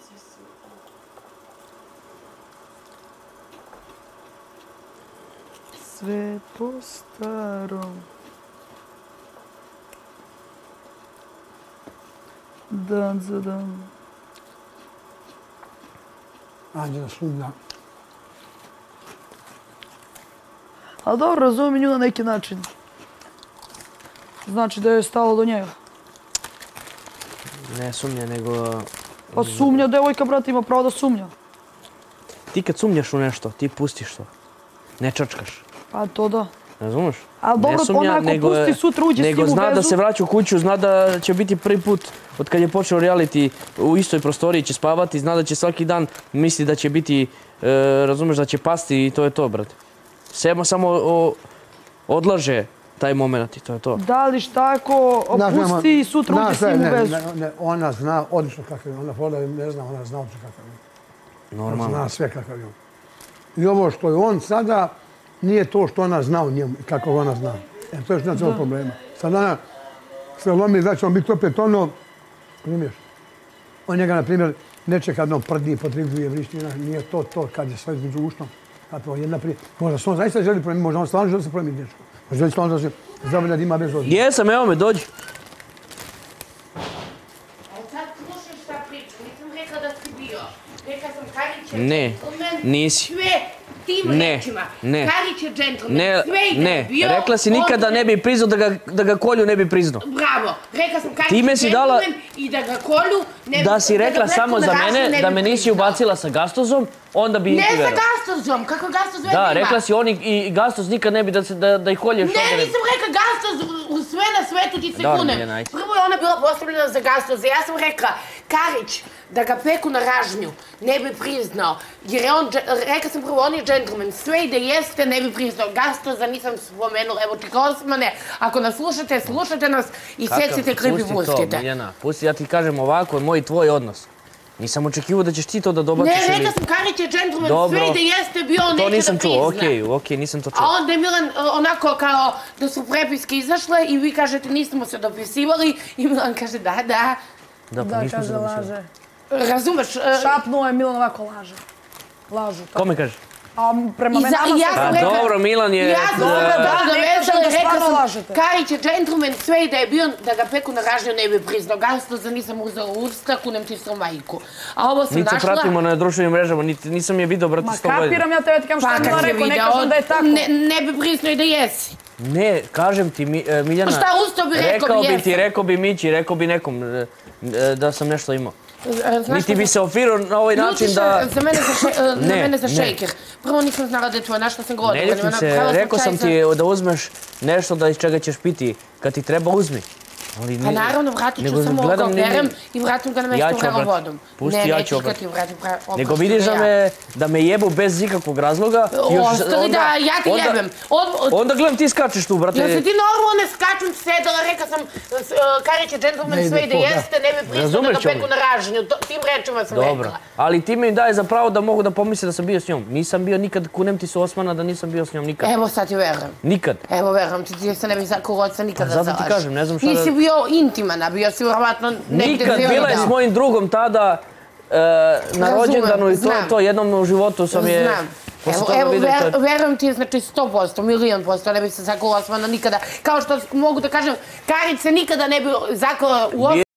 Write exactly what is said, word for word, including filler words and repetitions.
Sve po starom. Dan za dan. Anđela sumnja. Ali dobro, razumijem nju na neki način. Znači da je stalo do njega. Ne sumnja, nego... Pa sumnja, devojka, brate, ima pravo da sumnja. Ti kad sumnjaš u nešto, ti pustiš to. Ne čačkaš. Pa to da. Razumeš? Ali dobro, onako pusti sutra, uđe s tim u vezu. Nego zna da se vraća u kuću, zna da će biti prvi put od kad je počeo reality u istoj prostoriji će spavati, zna da će svaki dan misli da će biti, razumeš, da će pasti i to je to, brate. Sema samo odlaže taj moment i to je to. Da li šta ako opusti i sutra uđe s njim u vezu? Ona zna odlično kakav je. Ona voda ne zna, ona zna odlično kakav je. Normalno. Ona zna sve kakav je on. I ovo što je on sada, nije to što ona zna o njemu, kako ona zna. E, to je što je cijelo problema. Sad ona se lomi da će on biti opet ono, razumiješ? On njega, na primjer, neće kad on prdi, potrebuje vrišti, nije to to kad je sve između uštom. Možda se on zaista želi promijeniti, možda on stvarno želi se promijeniti dječko. Možda želi stvarno da se zavolja da ima bez odmah. Jesam, evo me, dođi. Ali sad slušaj šta priča, nisam rekla da si bio. Rekla sam Karić je Ne, džentlmen. nisi. Sve tim Ne, rečima. ne. Karić je džentlmen, Ne, sve i da je ne, bio. rekla si nikada on- ne bi priznao da ga, da ga kolju ne bi priznao. Bravo, rekla sam Karić Time je si dala- džentlmen i da ga kolju ne bi... Da si ga rekla bleku samo na za ražnju ne mene, bi da me nisi priznao. ubacila sa Gastozom, onda bi Ne ti sa verovao. Gastozom, kako Gastoz već Da, ima. rekla si oni i Gastoz nikad ne bi da, se, da, da ih kolješ. Ne, onda nisam rekla Gastoz, u sve na svetu ti se Dobro, kunem. Miljana, ajde. Prvo je ona bila postavljena za Gastoza. Ja sam rekla, Karić, da ga peku na ražnju, ne bi priznao. Jer je on, dž- rekla sam prvo, on je džentlmen. Sve i da jeste, ne bi priznao. Gastoza nisam spomenula. Evo ti Osmane, ako nas slušate, slušate nas i secite klip i Pusti to, pustite. Miljana, pusti, ja ti kažem ovako, moj i tvoj odnos. Nisam očekivao da ćeš ti to da dobaciš Ne, ili... rekla sam Karić je džentlmen, Dobro. sve i da jeste bio, on To neće nisam da čuo, prizna. okej, okej, nisam to čuo. A onda je Milan uh, onako kao da su prepiske izašle i vi kažete nismo se dopisivali i Milan kaže da, da. Da, pa Da, nismo se kaže, dopisali. laže. Razumeš? uh, Šapnuo je Milan ovako laže. Lažu. to. Kome kaže? A prema I mene za- nama i ja se- sam Pa rekla- dobro, Milan je... Ja sam se da- dobro ne dovezala kažem da i rekla stvarno sam lažete. Karić je džentlmen, sve i da je bio da ga peku na ražnju ne bi priznao. Gastoza nisam uzela u usta, kunem ti svoj majku. A ovo sam Niti se našla... pratimo na društvenim mrežama, niti, nisam je vidio, brate, Ma sto godina. kapiram ja tebe, ti kažem šta Pa je kad Milan si rekao, ne video, kažem da je tako. ne, ne bi priznao i da jesi. Ne, kažem ti, Mi- e, Miljana... Šta usto bi rekao, Rekao bi jesam. ti, rekao bi Mići, rekao bi nekom e, e, da sam nešto imao. Znaš Niti šta bi sam- se ofirao na ovaj način Ljutiša, da... za mene za, še, za Ne, mene za ne. šejker. Prvo nisam znala da je tvoj, našla sam godinu. Ne ljutim se, rekao sam ti da uzmeš nešto da iz čega ćeš piti. Kad ti treba, uzmi. Ali Pa ne- naravno, vratit ću nego samo gledam, ga ne- operem i vratim ga na Ja mesto ću vrelom obrat. vodom. Pusti, ne, ja neću ću ga obrat. ti vratim pra- Nego oprosti vidiš ga da ja. me, da me jebu bez ikakvog razloga. i još- Ostali onda- da ja te onda- jebem. Od, od, Onda gledam ti skačeš tu, brate. Jel se ti normalno ne skačem sedala, rekla sam, s- uh, Karić je Ne džentlmen, ide sve i da to, da. jeste, ne bi pristao da Razumeš ga peku ovo? na ražnju. To- Tim rečima sam Dobro, rekla. ali ti mi daje za pravo da mogu da pomisle da sam bio s njom. Nisam bio nikad, kunem ti su Osmana da nisam bio s njom nikad. Evo sad ti verujem. Nikad. Evo, verujem ti, ti se ne bi za kogoca nikada Pa zato ti zalažeš. kažem, ne znam šta da- Nisi bio intiman, a bio si vjerovatno negdje Nikad, se bila je s mojim drugom tada e, na Razumem, rođendanu i to je znam. to, jednom u životu sam je... Znam. posle Evo, toga evo vidio, to je- ver, verujem ti, znači sto posto, milion posto, ne bi se zakala Osmana nikada. Kao što mogu da kažem, Karić se nikada ne bi zakala u Osmana.